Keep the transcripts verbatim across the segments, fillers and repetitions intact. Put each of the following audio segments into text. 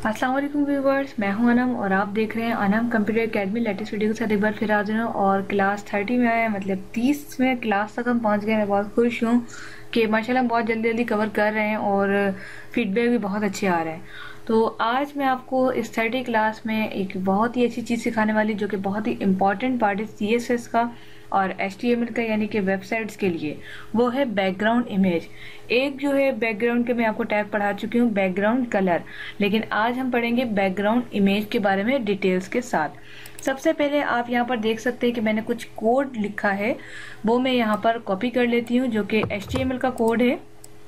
अस्सलाम वालेकुम व्यूवर्स, मैं हूं अनम और आप देख रहे हैं Anam computer academy. Latest video के साथ एक बार फिर हाजिर हूं और क्लास थर्टी में आया, मतलब तीसवें क्लास तक हम पहुंच गए। मैं बहुत खुश हूं कि माशाल्लाह हम बहुत जल्दी जल्दी कवर कर रहे हैं और फीडबैक भी बहुत अच्छे आ रहे हैं। तो आज मैं आपको इस थर्टी क्लास में एक बहुत ही अच्छी चीज़ सिखाने वाली, जो कि बहुत ही इंपॉर्टेंट पार्ट है सी एस एस का और एच टी एम एल का, यानी कि वेबसाइट्स के लिए। वो है बैकग्राउंड इमेज। एक जो है बैकग्राउंड के मैं आपको टैग पढ़ा चुकी हूँ, बैकग्राउंड कलर, लेकिन आज हम पढ़ेंगे बैकग्राउंड इमेज के बारे में डिटेल्स के साथ। सबसे पहले आप यहाँ पर देख सकते हैं कि मैंने कुछ कोड लिखा है, वो मैं यहाँ पर कॉपी कर लेती हूँ, जो कि एच टी एम एल का कोड है।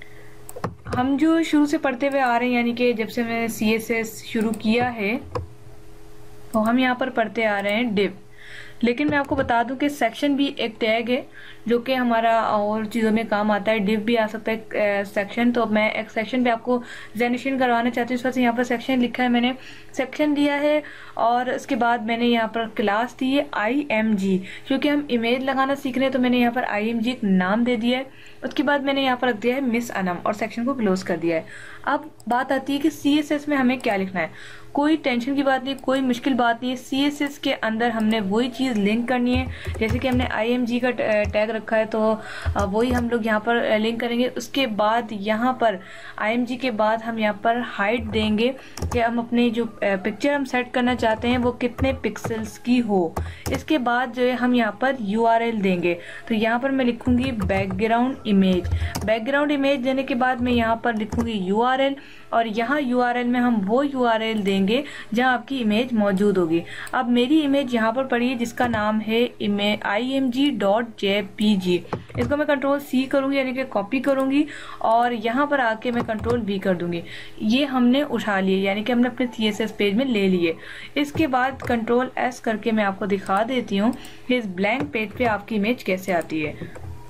हम जो शुरू से पढ़ते हुए आ रहे हैं, यानी कि जब से मैंने सी एस एस शुरू किया है, तो हम यहाँ पर पढ़ते आ रहे हैं डिव। लेकिन मैं आपको बता दूं कि सेक्शन भी एक टैग है जो कि हमारा और चीज़ों में काम आता है। डिव भी आ सकता है सेक्शन। तो मैं एक सेक्शन पे आपको जेनरेशन करवाना चाहती हूँ। इस वजह से यहाँ पर सेक्शन लिखा है, मैंने सेक्शन दिया है। और उसके बाद मैंने यहाँ पर क्लास दी है आई एम जी, क्योंकि हम इमेज लगाना सीख रहे हैं, तो मैंने यहाँ पर आई एम जी एक नाम दे दिया है। उसके बाद मैंने यहाँ पर रख दिया है मिस अनम और सेक्शन को क्लोज कर दिया है। अब बात आती है कि सी एस एस में हमें क्या लिखना है। कोई टेंशन की बात नहीं, कोई मुश्किल बात नहीं है। सी एस एस के अंदर हमने वही चीज़ लिंक करनी है, जैसे कि हमने आई एम जी का टैग रखा है, तो वही हम लोग यहाँ पर लिंक करेंगे। उसके बाद यहाँ पर आई एम जी के बाद हम यहाँ पर हाइट देंगे कि हम अपने जो पिक्चर हम सेट करना चाहते हैं वो कितने पिक्सल्स की हो। इसके बाद जो है हम यहाँ पर यू आर एल देंगे। तो यहाँ पर मैं लिखूंगी बैकग्राउंड इमेज। बैकग्राउंड इमेज देने के बाद मैं यहाँ पर लिखूंगी यू आर एल, और यहाँ यू आर एल में हम वो यू आर एल देंगे जहाँ आपकी इमेज मौजूद होगी। अब मेरी इमेज यहाँ पर पड़ी है, जिसका नाम है I M G dot J P G. इसको मैं कंट्रोल सी करूंगी, यानी कि कॉपी करूंगी, और यहाँ पर आके मैं कंट्रोल वी कर दूंगी। ये हमने उठा लिए, यानी कि हमने अपने सी एस एस पेज में ले लिए। इसके बाद कंट्रोल एस करके मैं आपको दिखा देती हूँ कि इस ब्लैंक पेज पे आपकी इमेज कैसे आती है।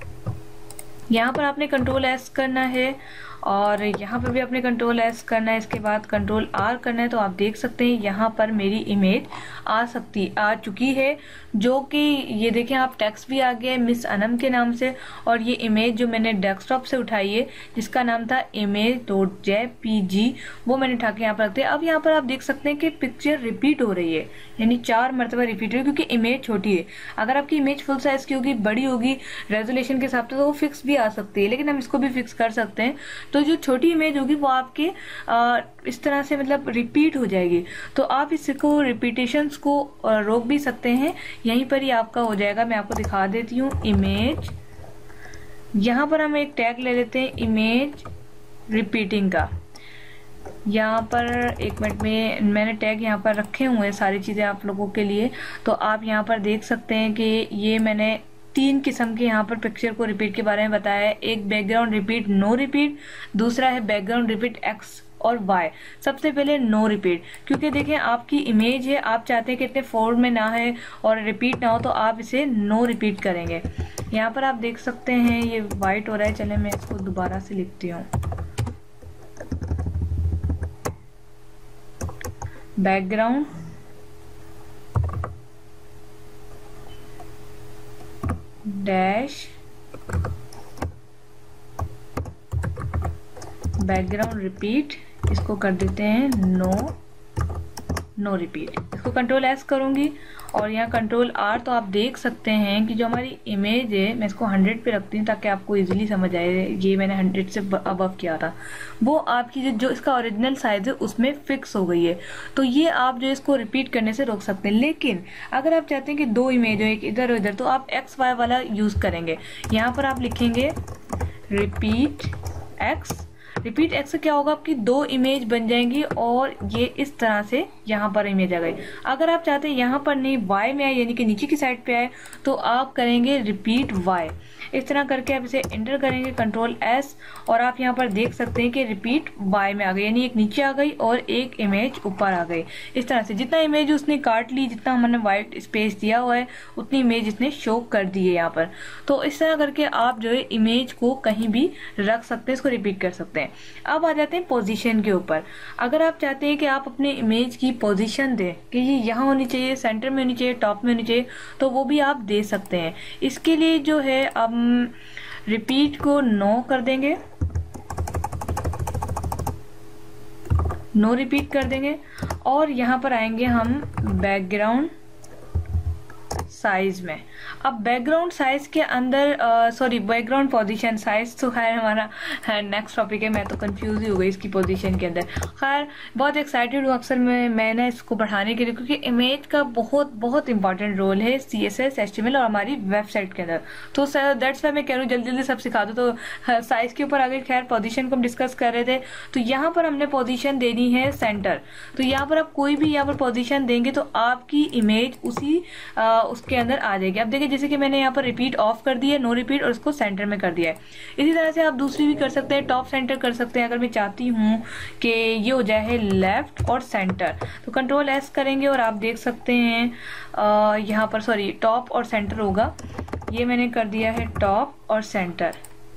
यहाँ पर आपने कंट्रोल एस करना है और यहाँ पर भी आपने कंट्रोल एस करना है। इसके बाद कंट्रोल आर करना है। तो आप देख सकते हैं यहाँ पर मेरी इमेज आ सकती आ चुकी है, जो कि ये देखें आप टेक्स्ट भी आ गया है मिस अनम के नाम से। और ये इमेज जो मैंने डेस्कटॉप से उठाई है, जिसका नाम था image dot J P G, वो मैंने उठा के यहाँ पर रख दिया। अब यहाँ पर आप देख सकते हैं कि पिक्चर रिपीट हो रही है, यानी चार मरतबा रिपीट हो रही है, क्योंकि इमेज छोटी है। अगर आपकी इमेज फुल साइज की होगी, बड़ी होगी रेजोल्यूशन के हिसाब से, तो वो फिक्स भी आ सकती है, लेकिन हम इसको भी फिक्स कर सकते हैं। तो जो छोटी इमेज होगी वो आपके आ, इस तरह से मतलब रिपीट हो जाएगी। तो आप इसको रिपीटेशंस को रोक भी सकते हैं, यहीं पर ही आपका हो जाएगा। मैं आपको दिखा देती हूँ इमेज। यहाँ पर हम एक टैग ले लेते हैं इमेज रिपीटिंग का। यहाँ पर एक मिनट में मैंने टैग यहाँ पर रखे हुए हैं सारी चीजें आप लोगों के लिए। तो आप यहाँ पर देख सकते हैं कि ये मैंने तीन किस्म के यहाँ पर पिक्चर को रिपीट के बारे में बताया है। एक बैकग्राउंड रिपीट नो रिपीट, दूसरा है बैकग्राउंड रिपीट एक्स और वाई। सबसे पहले नो रिपीट, क्योंकि देखें आपकी इमेज है, आप चाहते हैं कि इतने फोल्ड में ना है और रिपीट ना हो, तो आप इसे नो रिपीट करेंगे। यहाँ पर आप देख सकते हैं ये वाइट हो रहा है, चले मैं इसको दोबारा से लिखती हूँ। बैकग्राउंड डैश बैकग्राउंड रिपीट, इसको कर देते हैं नो नो रिपीट। इसको कंट्रोल एस करूंगी और यहाँ कंट्रोल आर। तो आप देख सकते हैं कि जो हमारी इमेज है, मैं इसको हंड्रेड पे रखती हूँ ताकि आपको इजीली समझ आए। ये मैंने हंड्रेड से अबव किया था, वो आपकी जो, जो इसका ओरिजिनल साइज है उसमें फिक्स हो गई है। तो ये आप जो इसको रिपीट करने से रोक सकते हैं। लेकिन अगर आप चाहते हैं कि दो इमेज हो, एक इधर और इधर, तो आप एक्स वाई वाला यूज करेंगे। यहाँ पर आप लिखेंगे रिपीट एक्स। रिपीट एक्स से क्या होगा, आपकी दो इमेज बन जाएंगी और ये इस तरह से यहाँ पर इमेज आ गई। अगर आप चाहते हैं यहाँ पर नहीं वाई में आए, यानी कि नीचे की साइड पे आए, तो आप करेंगे रिपीट वाई। इस तरह करके आप इसे एंटर करेंगे कंट्रोल एस, और आप यहाँ पर देख सकते हैं कि रिपीट वाई में आ गई, यानी एक नीचे आ गई और एक इमेज ऊपर आ गई। इस तरह से जितना इमेज उसने काट ली, जितना हमने व्हाइट स्पेस दिया हुआ है, उतनी इमेज इसने शो कर दी है यहाँ पर। तो इस तरह करके आप जो है इमेज को कहीं भी रख सकते हैं, इसको रिपीट कर सकते हैं। अब आ जाते हैं पोजीशन के ऊपर। अगर आप चाहते हैं कि आप अपने इमेज की पोजीशन दें कि ये यहाँ होनी चाहिए, सेंटर में होनी चाहिए, टॉप में होनी चाहिए, तो वो भी आप दे सकते हैं। इसके लिए जो है अब रिपीट को नो कर देंगे नो रिपीट कर देंगे और यहाँ पर आएंगे हम बैकग्राउंड साइज में। अब बैकग्राउंड साइज के अंदर सॉरी बैकग्राउंड पोजीशन साइज तो खैर हमारा नेक्स्ट टॉपिक है, मैं तो कंफ्यूज ही हो गई इसकी पोजीशन के अंदर। खैर बहुत एक्साइटेड हूँ अक्सर मैं मैंने इसको बढ़ाने के लिए, क्योंकि इमेज का बहुत बहुत इंपॉर्टेंट रोल है C S S H T M L और हमारी वेबसाइट के अंदर। तो दैट्स वाई मैं कह रही हूँ जल्दी जल्दी सब सिखा दो। तो साइज के ऊपर आगे खैर पोजीशन को हम डिस्कस कर रहे थे, तो यहाँ पर हमने पोजीशन देनी है सेंटर। तो यहाँ पर आप कोई भी यहाँ पर पोजीशन देंगे तो आपकी इमेज उसी आ, उसके अंदर आ जाएगी। अब देखिए जैसे कि मैंने यहाँ पर रिपीट ऑफ कर दिया है, नो रिपीट, और उसको सेंटर में कर दिया है। इसी तरह से आप दूसरी भी कर सकते हैं, टॉप सेंटर कर सकते हैं। अगर मैं चाहती हूँ कि ये हो जाए लेफ्ट और सेंटर तो कंट्रोल एस करेंगे और आप देख सकते हैं आ, यहाँ पर सॉरी टॉप और सेंटर होगा। ये मैंने कर दिया है टॉप और सेंटर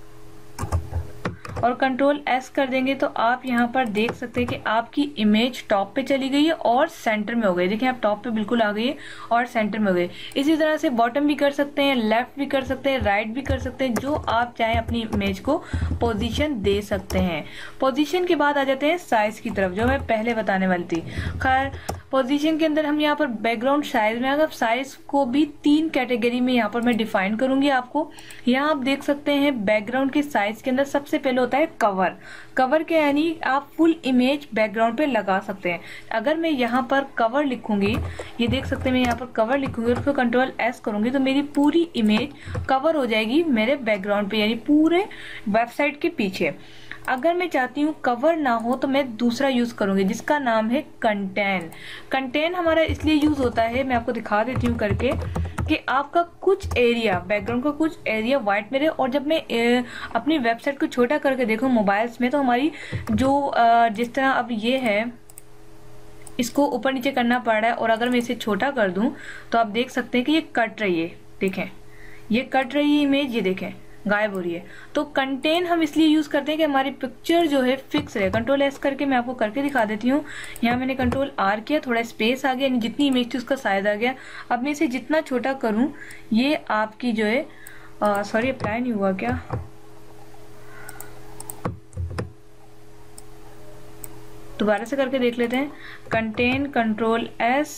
और कंट्रोल एस कर देंगे तो आप यहाँ पर देख सकते हैं कि आपकी इमेज टॉप पे चली गई है और सेंटर में हो गई। देखिए आप टॉप पे बिल्कुल आ गई है और सेंटर में हो गई। इसी तरह से बॉटम भी कर सकते हैं, लेफ्ट भी कर सकते हैं, राइट भी कर सकते हैं, जो आप चाहें अपनी इमेज को पोजीशन दे सकते हैं। पोजीशन के बाद आ जाते हैं साइज की तरफ, जो मैं पहले बताने वाली थी। खैर पोजीशन के अंदर हम यहाँ पर बैकग्राउंड साइज में अगर साइज को भी तीन कैटेगरी में यहाँ पर मैं डिफाइन करूंगी आपको। यहाँ आप देख सकते हैं बैकग्राउंड के साइज के अंदर सबसे पहले होता है कवर। कवर के यानी आप फुल इमेज बैकग्राउंड पे लगा सकते हैं। अगर मैं यहाँ पर कवर लिखूंगी, ये देख सकते हैं मैं यहाँ पर कवर लिखूंगी और उसको कंट्रोल एस करूंगी तो मेरी पूरी इमेज कवर हो जाएगी मेरे बैकग्राउंड पे, यानी पूरे वेबसाइट के पीछे। अगर मैं चाहती हूँ कवर ना हो तो मैं दूसरा यूज करूंगी जिसका नाम है कंटेन। कंटेन हमारा इसलिए यूज होता है, मैं आपको दिखा देती हूँ करके, कि आपका कुछ एरिया बैकग्राउंड का कुछ एरिया व्हाइट में रहे। और जब मैं ए, अपनी वेबसाइट को छोटा करके देखूं मोबाइल्स में तो हमारी जो आ, जिस तरह अब ये है इसको ऊपर नीचे करना पड़ रहा है, और अगर मैं इसे छोटा कर दूं तो आप देख सकते हैं कि ये कट रही है। देखें ये कट रही है इमेज, ये देखें गायब हो रही है। तो कंटेन हम इसलिए यूज करते हैं कि हमारी पिक्चर जो है फिक्स रहे। कंट्रोल एस करके मैं आपको करके दिखा देती हूँ। यहाँ मैंने कंट्रोल आर किया, थोड़ा स्पेस आ गया, यानी जितनी इमेज थी उसका साइज आ गया। अब मैं इसे जितना छोटा करूं ये आपकी जो है सॉरी अप्लाई नहीं हुआ क्या, दोबारा से करके देख लेते हैं। कंटेन कंट्रोल एस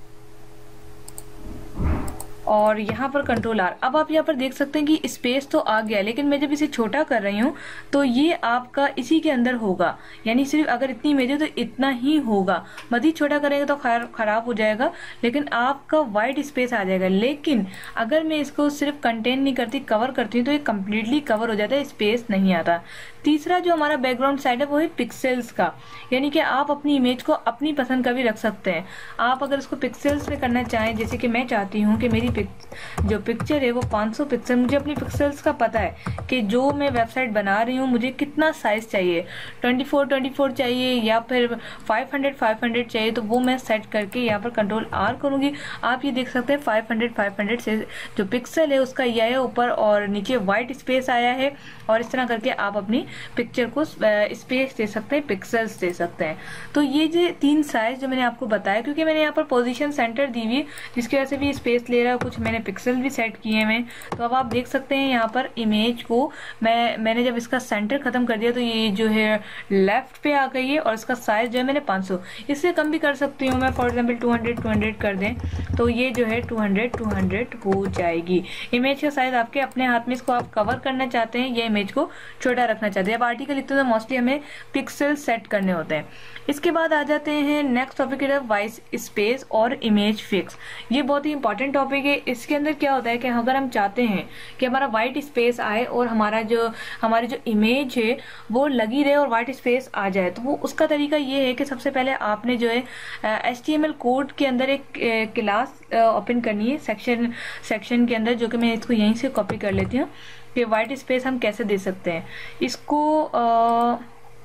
और यहाँ पर कंट्रोल आर। अब आप यहाँ पर देख सकते हैं कि स्पेस तो आ गया, लेकिन मैं जब इसे छोटा कर रही हूँ तो ये आपका इसी के अंदर होगा, यानी सिर्फ अगर इतनी इमेज है तो इतना ही होगा। मजीद छोटा करेंगे तो खैर खराब हो जाएगा, लेकिन आपका वाइट स्पेस आ जाएगा। लेकिन अगर मैं इसको सिर्फ कंटेन नहीं करती, कवर करती हूँ तो ये कम्प्लीटली कवर हो जाता है, स्पेस नहीं आता। तीसरा जो हमारा बैकग्राउंड साइड है वो है पिक्सेल्स का, यानी कि आप अपनी इमेज को अपनी पसंद का भी रख सकते हैं। आप अगर इसको पिक्सेल्स में करना चाहें, जैसे कि मैं चाहती हूँ कि मेरी पिक, जो पिक्चर है वो पाँच सौ पिक्सल, मुझे अपनी पिक्सेल्स का पता है कि जो मैं वेबसाइट बना रही हूँ मुझे कितना साइज चाहिए, चौबीस चौबीस चाहिए या फिर पाँच सौ पाँच सौ चाहिए, तो वो मैं सेट करके यहाँ पर कंट्रोल आर करूंगी। आप ये देख सकते हैं पाँच सौ पाँच सौ से जो पिक्सल है उसका ये है ऊपर और नीचे व्हाइट स्पेस आया है, और इस तरह करके आप अपनी पिक्चर को स्पेस दे सकते हैं, पिक्सल्स दे सकते हैं। तो ये जो तीन साइज जो मैंने आपको बताया, क्योंकि मैंने यहाँ पर पोजीशन सेंटर दी हुई जिसकी वजह से भी स्पेस ले रहा है, कुछ मैंने पिक्सल भी सेट किए हैं। तो अब आप देख सकते हैं यहाँ पर इमेज को मैं मैंने जब इसका सेंटर खत्म कर दिया तो ये जो है लेफ्ट पे आ गई है, और इसका साइज जो है मैंने पाँच सौ, इससे कम भी कर सकती हूँ मैं, for example two hundred two hundred कर दें तो ये जो है टू हंड्रेड टू हंड्रेड हो जाएगी। इमेज का साइज आपके अपने हाथ में, इसको आप कवर करना चाहते हैं या इमेज को छोटा रखना चाहते हैं। अब आर्टिकल लिखते हैं तो मोस्टली हमें पिक्सल सेट करने होते हैं। इसके बाद आ जाते हैं नेक्स्ट टॉपिक है वाइट स्पेस और इमेज फिक्स। ये बहुत ही इंपॉर्टेंट टॉपिक है। इसके अंदर क्या होता है कि अगर हम चाहते हैं कि हमारा वाइट स्पेस आए और हमारा जो हमारी जो इमेज है वो लगी रहे और वाइट स्पेस आ जाए, तो वो उसका तरीका ये है कि सबसे पहले आपने जो है H T M L code के अंदर एक क्लास ओपन करनी है सेक्शन सेक्शन के अंदर, जो कि मैं इसको यहीं से कॉपी कर लेती हूँ कि वाइट स्पेस हम कैसे दे सकते हैं। इसको आ,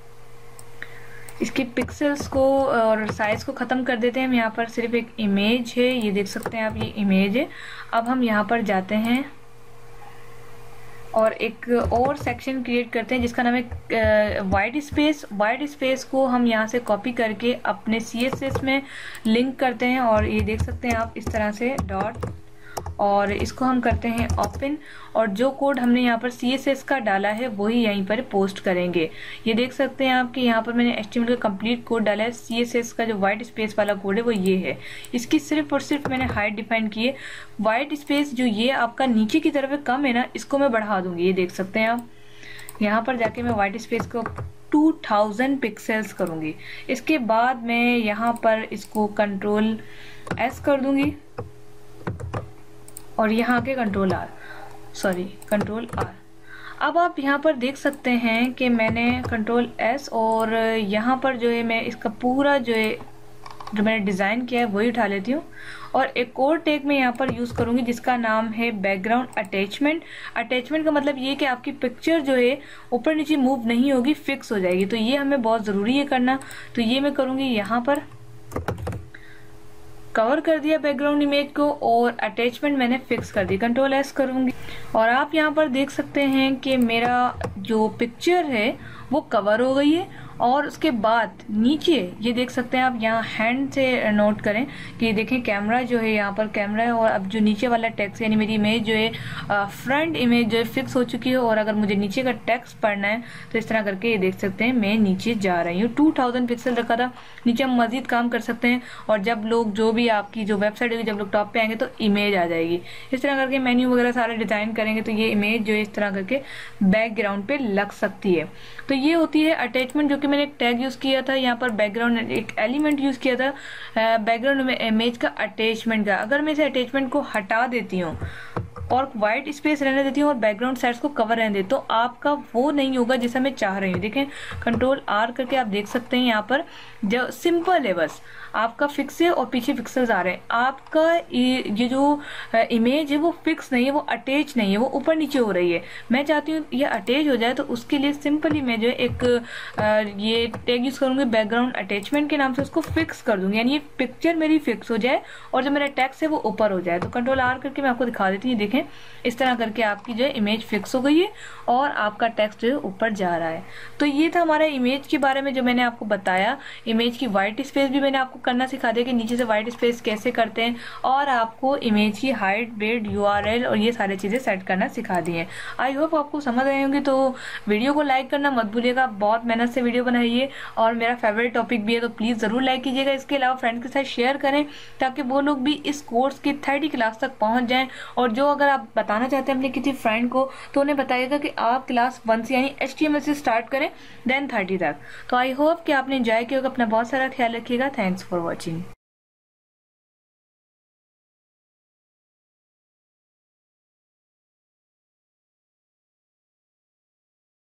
इसके पिक्सेल्स को और साइज को खत्म कर देते हैं। हम यहाँ पर सिर्फ एक इमेज है, ये देख सकते हैं आप, ये इमेज है। अब हम यहाँ पर जाते हैं और एक और सेक्शन क्रिएट करते हैं जिसका नाम है वाइट स्पेस। वाइट स्पेस को हम यहाँ से कॉपी करके अपने सी एस एस में लिंक करते हैं, और ये देख सकते हैं आप इस तरह से डॉट और इसको हम करते हैं ओपन, और जो कोड हमने यहाँ पर सी एस एस का डाला है वही यहीं पर पोस्ट करेंगे। ये देख सकते हैं आप कि यहाँ पर मैंने एच टी एम एल का कंप्लीट कोड डाला है। सी एस एस का जो व्हाइट स्पेस वाला कोड है वो ये है। इसकी सिर्फ और सिर्फ मैंने हाइट डिफाइन की है। व्हाइट स्पेस जो ये आपका नीचे की तरफ कम है ना, इसको मैं बढ़ा दूंगी। ये देख सकते हैं आप, यहाँ पर जाके मैं व्हाइट स्पेस को टू थाउज़ेंड पिक्सेल्स करूंगी। इसके बाद मैं यहाँ पर इसको कंट्रोल एस कर दूंगी और यहाँ के control R, sorry control R. अब आप यहाँ पर देख सकते हैं कि मैंने कंट्रोल एस और यहाँ पर जो है मैं इसका पूरा जो है जो मैंने डिज़ाइन किया है वही उठा लेती हूँ, और एक और टैग मैं यहाँ पर यूज़ करूँगी जिसका नाम है बैकग्राउंड अटैचमेंट। अटैचमेंट का मतलब ये कि आपकी पिक्चर जो है ऊपर नीचे मूव नहीं होगी, फिक्स हो जाएगी। तो ये हमें बहुत ज़रूरी है करना। तो ये मैं करूँगी, यहाँ पर कवर कर दिया बैकग्राउंड इमेज को और अटैचमेंट मैंने फिक्स कर दी। कंट्रोल एस करूँगी और आप यहाँ पर देख सकते हैं कि मेरा जो पिक्चर है वो कवर हो गई है। और उसके बाद नीचे ये देख सकते हैं आप, यहाँ हैंड से नोट करें कि देखें कैमरा जो है यहाँ पर कैमरा है, और अब जो नीचे वाला टेक्स्ट यानी मेरी इमेज जो है फ्रंट इमेज जो है फिक्स हो चुकी है। और अगर मुझे नीचे का टेक्स्ट पढ़ना है तो इस तरह करके ये देख सकते हैं मैं नीचे जा रही हूँ। टू थाउजेंड पिक्सल रखा था, नीचे हम मजीद काम कर सकते हैं। और जब लोग जो भी आपकी जो वेबसाइट होगी, जब लोग टॉप पे आएंगे तो इमेज आ जाएगी। इस तरह करके मेन्यू वगैरह सारा डिजाइन करेंगे तो ये इमेज जो है इस तरह करके बैकग्राउंड पे लग सकती है। तो ये होती है अटैचमेंट, जो कि मैंने एक टैग यूज किया था यहाँ पर, बैकग्राउंड एक एलिमेंट यूज किया था बैकग्राउंड में इमेज का अटैचमेंट का। अगर मैं इस अटैचमेंट को हटा देती हूँ और व्हाइट स्पेस रहने देती हूँ और बैकग्राउंड साइड्स को कवर रहने देती हूँ, तो आपका वो नहीं होगा जैसा मैं चाह रही हूँ। देखें कंट्रोल आर करके आप देख सकते हैं यहाँ पर जो सिंपल है, बस आपका फिक्स है और पीछे पिक्सल्स आ रहे हैं। आपका ये जो इमेज है वो फिक्स नहीं है, वो अटैच नहीं है, वो ऊपर नीचे हो रही है। मैं चाहती हूँ ये अटैच हो जाए, तो उसके लिए सिंपली मैं जो है एक ये टैग यूज करूंगी बैकग्राउंड अटैचमेंट के नाम से, उसको फिक्स कर दूंगी। यानी ये पिक्चर मेरी फिक्स हो जाए और जो मेरा टेक्स्ट है वो ऊपर हो जाए। तो कंट्रोल आर करके मैं आपको दिखा देती हूँ। देखें इस तरह करके आपकी जो है इमेज फिक्स हो गई है और आपका टेक्स्ट जो है ऊपर जा रहा है। तो ये था हमारा इमेज के बारे में जो मैंने आपको बताया। इमेज की व्हाइट स्पेस भी मैंने आपको करना सिखा दिया कि नीचे से व्हाइट स्पेस कैसे करते हैं, और आपको इमेज की हाइट, ब्रेड, यूआरएल और ये सारी चीजें सेट करना सिखा दी है। आई होप आपको समझ आए होंगे। तो वीडियो को लाइक करना मत भूलिएगा, बहुत मेहनत से वीडियो बनाई है और मेरा फेवरेट टॉपिक भी है, तो प्लीज जरूर लाइक कीजिएगा। इसके अलावा फ्रेंड्स के साथ शेयर करें ताकि वो लोग भी इस कोर्स की थर्टी क्लास तक पहुंच जाएं। और जो अगर आप बताना चाहते हैं अपने किसी फ्रेंड को तो उन्हें बताइएगा कि आप क्लास वन से यानी एच टी एम एल से स्टार्ट करें देन थर्टी तक। तो आई होप कि आपने एंजॉय किया होगा। अपना बहुत सारा ख्याल रखिएगा। Thanks for watching.